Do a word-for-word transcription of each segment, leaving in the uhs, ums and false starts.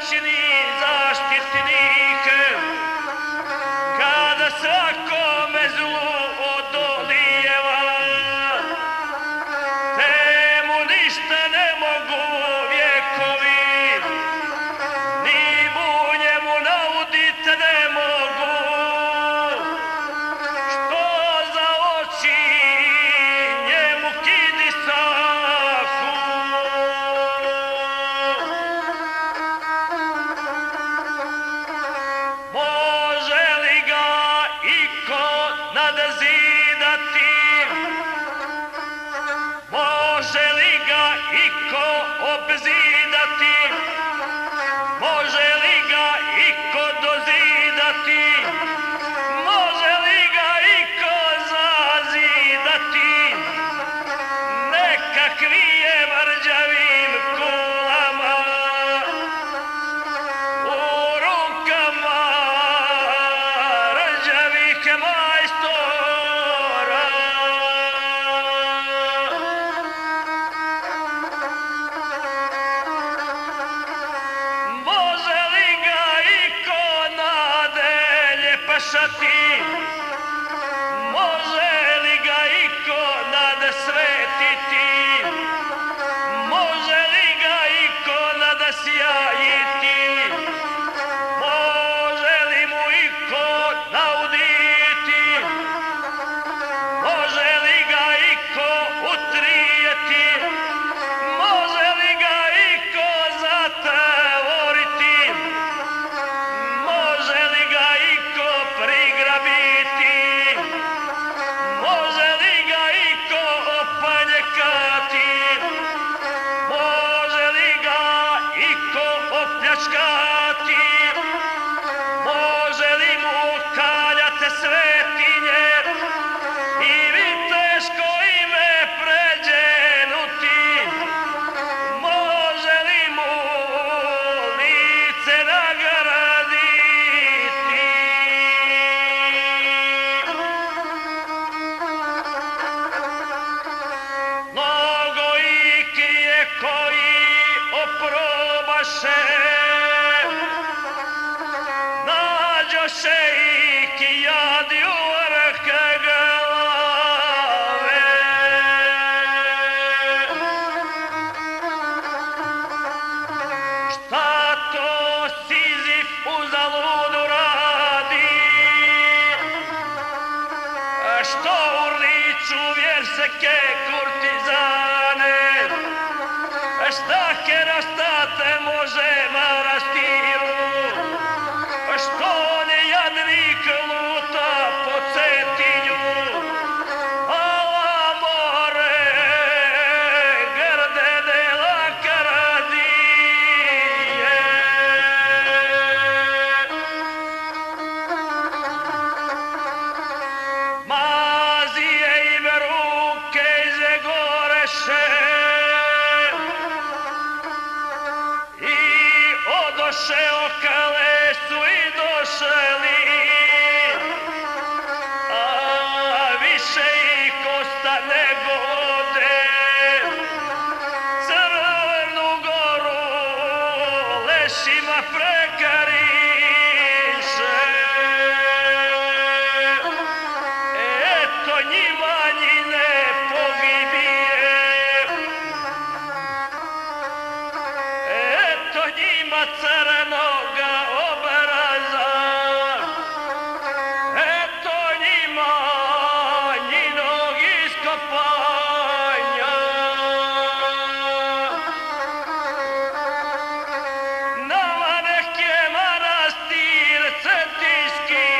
moćni zaštitnik, kada svakome zlu odolijeva, te mu ništa ne mogu vjekovi, ni mu njemu naudite ne mogu, što za oči njemu kidisahu. Može li ga iko nadzidati? Može li ga iko obzidati? Može li ga iko dozidati? Može li ga iko zazidati? Neka krije mrđavim kulama u rukama rđavih majstora. Može li ga iko nadelje pašati? Može li ga iko nadsvetiti? Može li ga iko nadsjajiti? Može li mu iko nauditi? Može li ga iko utrijeti? Može li ga iko zatvoriti? Može li ga iko prigrabiti? Može li ga iko opanjekati? Može li ga iko opljačkati? Može li mu kaljate svetinje i viteško ime pređenuti? Može li mu lice nagraditi? Mnogo ih je koji oprobaše, nađoše ih i jadi u vrh glave. Šta to Sizif uzaludu radi? Što urliču vjerseke kurtizane? Šta kerastate može manastiru? Što ne jadnik luta po Cetinju? Ala more grde dela Karadije. Mazije im ruke izgoreše i odoše okale su i došli, a više ih kosta nego ode. Crnu Goru lešima prekariše. Eto njima njine pogibije, eto njima crnoga obraza, eto njima njinog iskopanja. Nama nek je manastir cetinski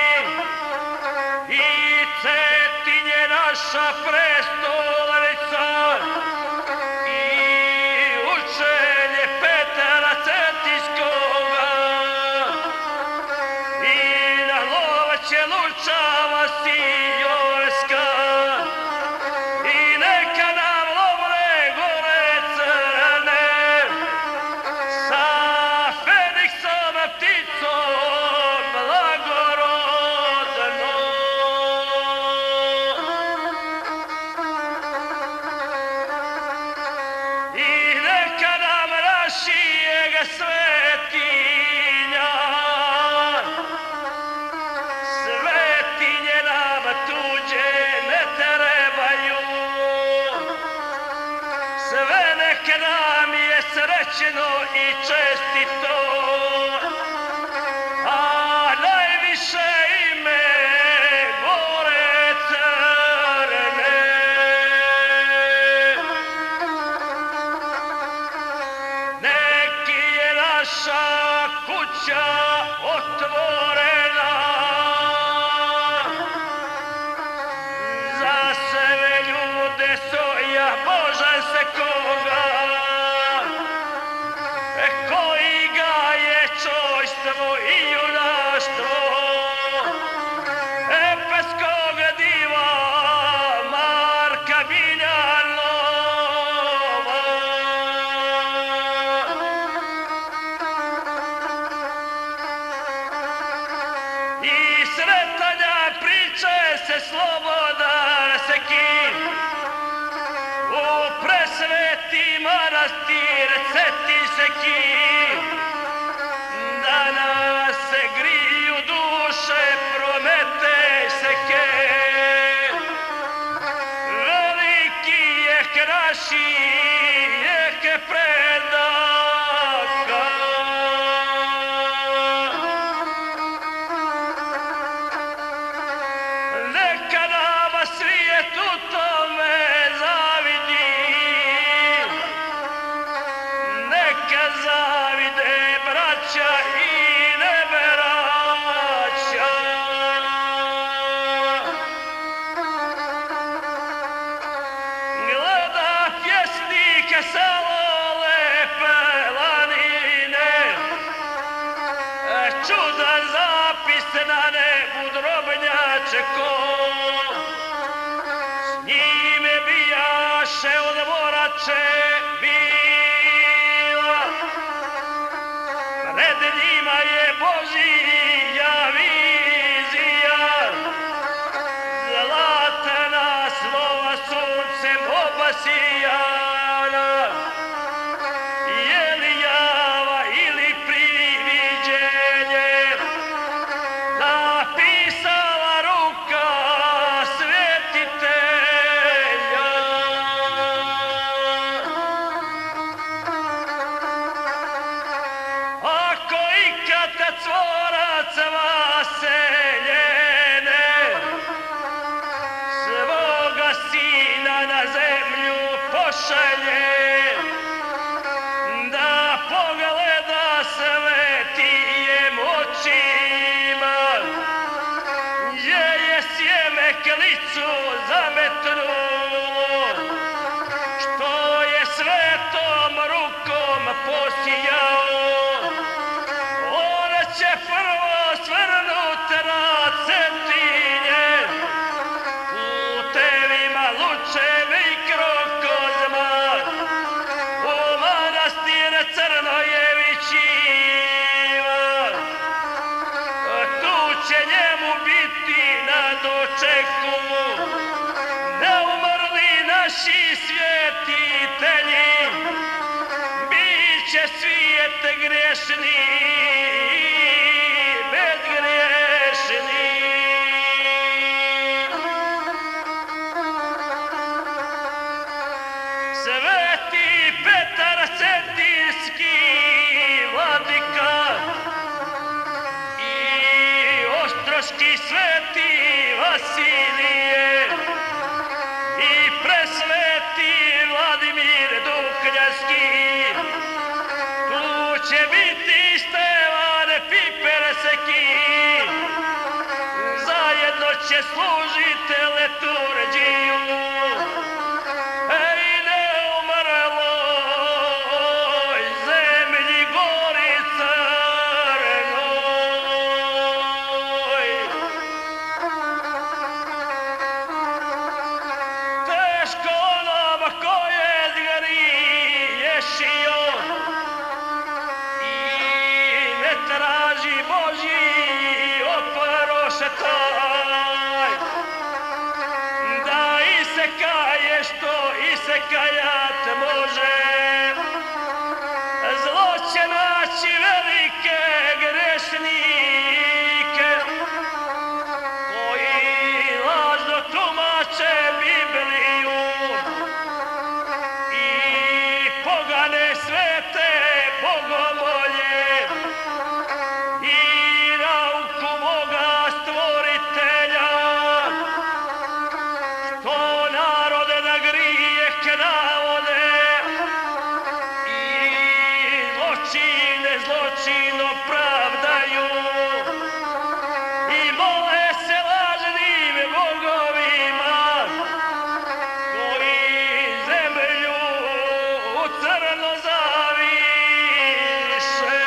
i Cetinje naša prestolnica i učenje Petra Cetinskoga i na lovaće lučava Sijorska i neka nam lovne gore crne sa Feniksom pticom blagorodno. I neka nam rašije ga sveti sve nek nam je srećno i čestito, a najviše ime gore crne. Neki je naša kuća otvorena za sve ljude soja Božan se koga, e koji ga je čojstvo i junaštvo epeskog diva Marka Biljanova. I sretanja priče se slobodan se kim u presveti manastir ceti se kim, da nas se griju duše promete se ke. Veliki je kraši je ke predaka, neka nama svijet u tome zavidi, neka zavide braća i neberaća. Gleda pjesnike selo lepe lanine, čudan zapis na nebu drobnjače ko, s njime bijaše od morače bila, pred njima je Božija vizija, zlatna slova suncem obasijana, je li java ili priviđenje, napisala ruka svetitelja. Ako ikada cvorac vaseljene svoga sina na zemlju pošalje, da pogleda svetijim očima, gdje je sjeme klicu zametnulo, što je svetom rukom posijao, ona će prvo svrnut na Cetinje, putevima Lučevi krokozma, u manastir Crnojevićima. Tu će njemu biti na dočeku neumrli naši svjetitelji, bit će svijet grešni i bezgrešni. Sveti Petar Cetinski vladika i ostroški sveti Vasilije i presveti Vladimir Dukljanski, tu će biti Stevan Piperseki, zajedno će služiti liturgiju. Ej, neumrloj zemlji gori crnoj, teško onom ko je zgriješio i ne traži Božji oproštaj, da isekaje što isekajat može. Zlo će naći velike grešnike koji lažno tumače Bibliju i svete bogomolje i nauku moga stvoritelja, što narode na grijeh navode i zločine zločinom pravdaju i mole se lažnim bogovima koji zemlju u crno zaviše.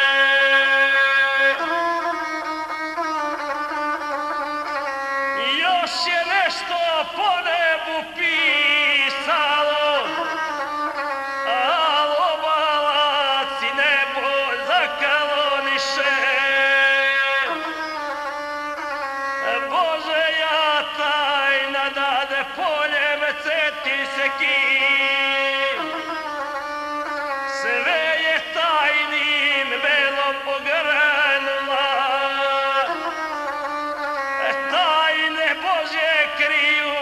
Još je nešto po nebu pisalo, a obalac i nebo zakaloniše. Bože, ja tajna nade poljem Cetinske kim, sve je tajnim velom ogrnula. Tajne Božje kriju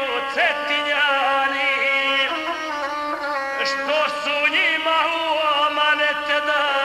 Cetinjani, što su njima u amanet dali.